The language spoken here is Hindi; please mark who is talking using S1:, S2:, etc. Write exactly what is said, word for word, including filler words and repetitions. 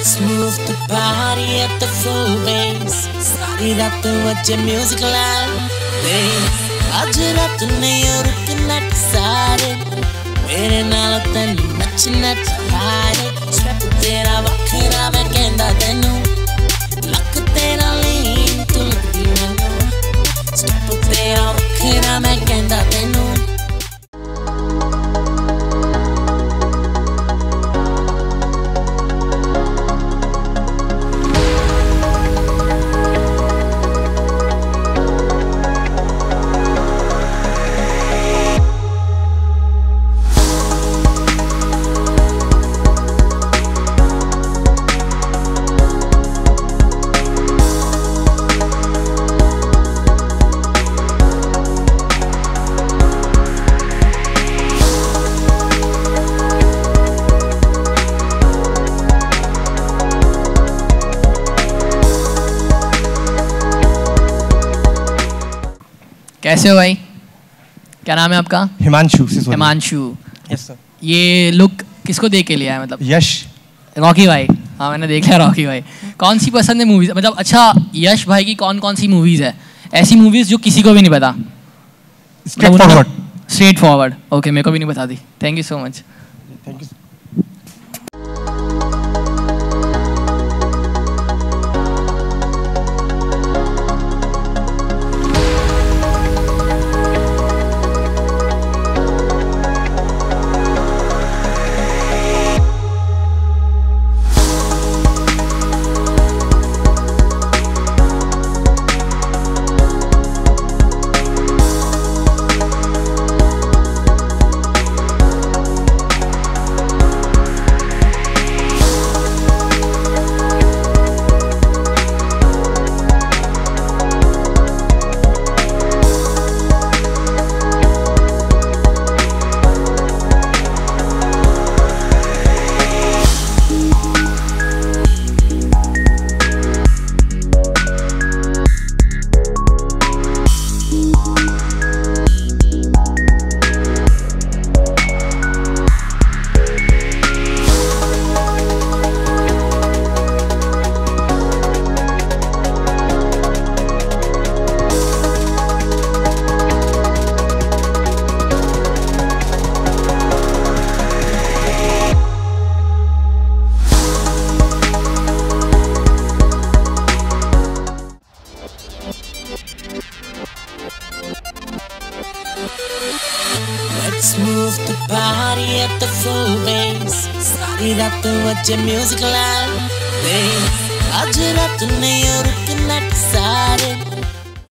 S1: Let's move the party at the full bass. सारी रात बजे music loud bass. आज रात नहीं और रुकना सारे मेरे नाल तैनू नचना चाहे. Step तेरा वखरा मैं कहंदा तैनू लक तेरा लीन तू लगदी मैनू. Step तेरा वखरा मैं कहंदा तैनू.
S2: कैसे हो भाई? क्या नाम है आपका?
S3: हिमांशु.
S2: हिमांशु.
S3: Yes sir.
S2: ये लुक किसको देख के लिया है? मतलब
S3: यश.
S2: रॉकी भाई. हाँ मैंने देख लिया रॉकी भाई. कौन सी पसंद है मूवीज? मतलब अच्छा यश भाई की कौन कौन सी मूवीज है ऐसी मूवीज जो किसी को भी नहीं पता?
S3: Straight forward.
S2: Straight forward. Okay मेरे को भी नहीं पता थी. Thank you so much.
S3: Thank you. Let's move the party at the full bass. सारी रात बजे music loud bass. आज रात नहीं और रुकना सारे